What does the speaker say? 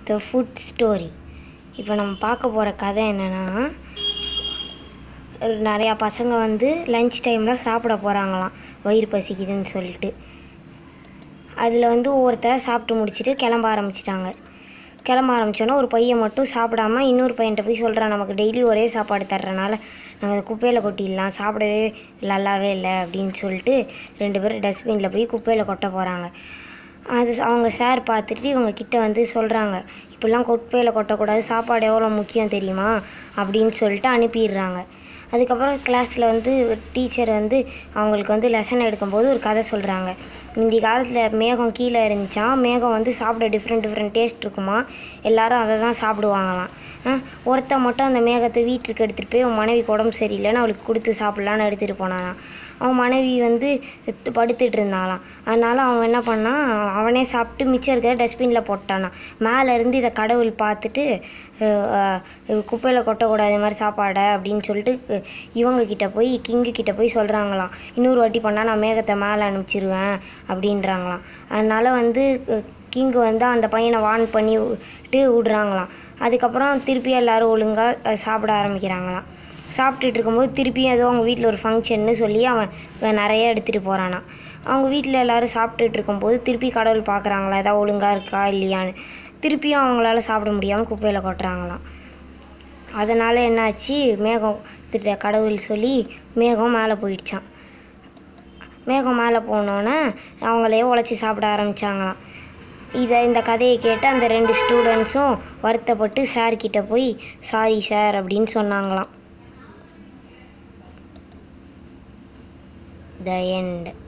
The food story. இப்போ நம்ம பார்க்க போகிற கதை என்னென்னா, நிறையா பசங்க வந்து லன்ச் டைமில் சாப்பிட போகிறாங்களாம், வயிறு பசிக்குதுன்னு சொல்லிட்டு. அதில் வந்து ஒவ்வொருத்தர் சாப்பிட்டு முடிச்சுட்டு கிளம்ப ஆரம்பிச்சிட்டாங்க. கிளம்ப ஆரம்பித்தோன்னா ஒரு பையன் மட்டும் சாப்பிடாமல் இன்னொரு பையன்கிட்ட போய் சொல்கிறான், நமக்கு டெய்லி ஒரே சாப்பாடு தர்றனால நம்ம குப்பையில் கொட்டிடலாம், சாப்பிடவே நல்லாவே இல்லை அப்படின்னு சொல்லிட்டு 2 பேரும் டஸ்ட்பினில் போய் குப்பையில் கொட்ட போகிறாங்க. அது அவங்க சார் பார்த்துட்டு இவங்க கிட்ட வந்து சொல்கிறாங்க, இப்படிலாம் குப்பையில் கொட்டக்கூடாது, சாப்பாடு எவ்வளோ முக்கியம் தெரியுமா அப்படின்னு சொல்லிட்டு அனுப்பிடுறாங்க. அதுக்கப்புறம் கிளாஸில் வந்து டீச்சர் வந்து அவங்களுக்கு வந்து லெசன் எடுக்கும்போது ஒரு கதை சொல்கிறாங்க. முந்தி காலத்தில் மேகம் கீழே இருந்துச்சான், மேகம் வந்து சாப்பிட டிஃப்ரெண்ட் டேஸ்ட் இருக்குமா, எல்லோரும் அதை தான் சாப்பிடுவாங்களாம். ஒருத்தன் மட்டும் அந்த மேகத்தை வீட்டுக்கு எடுத்துகிட்டு போய் அவன் மனைவிக்கு உடம்பு சரியில்லைன்னு அவளுக்கு கொடுத்து சாப்பிட்லான்னு எடுத்துகிட்டு போனானான். அவன் மனைவி வந்து படுத்துட்டு இருந்தாலாம். அதனால் அவன் என்ன பண்ணான், அவனே சாப்பிட்டு மிச்சம் இருக்கிறத டஸ்ட்பினில் போட்டானான். மேலேருந்து இதை கடவுள் பார்த்துட்டு குப்பையில் கொட்டக்கூடாது இது மாதிரி சாப்பாடை அப்படின்னு சொல்லிட்டு இவங்கக்கிட்ட போய் கிட்ட போய் சொல்கிறாங்களாம், இன்னொரு வாட்டி பண்ணால் நான் மேகத்தை மேலே அனுப்பிச்சிருவேன் அப்படின்றாங்களாம். அதனால் வந்து கிங்கு வந்து அந்த பையனை வார்ன் பண்ணி விடுறாங்களாம். அதுக்கப்புறம் திருப்பி எல்லோரும் ஒழுங்காக சாப்பிட ஆரம்பிக்கிறாங்களாம். சாப்பிட்டுட்டு இருக்கும்போது திருப்பியும் ஏதோ அவங்க வீட்டில் ஒரு ஃபங்க்ஷன்னு சொல்லி அவன் நிறைய எடுத்துகிட்டு போகிறானா. அவங்க வீட்டில் எல்லோரும் சாப்பிட்டுட்டு இருக்கும்போது திருப்பி கடவுள் பார்க்குறாங்களா ஏதாவது ஒழுங்காக இருக்கா இல்லையான்னு. திருப்பியும் அவங்களால சாப்பிட முடியாமல் குப்பையில் கொட்டுறாங்களாம். அதனால் என்னாச்சு, மேகம் கடவுள் சொல்லி மேகம் மேலே போயிடுச்சான். மேகம் மேலே போனோன்னே அவங்களே உழைச்சி சாப்பிட ஆரம்பித்தாங்களாம். இந்த கதையை கேட்டு அந்த 2 ஸ்டூடெண்ட்ஸும் வருத்தப்பட்டு சார்கிட்ட போய் சாரி சார் அப்படின்னு சொன்னாங்களாம். The end.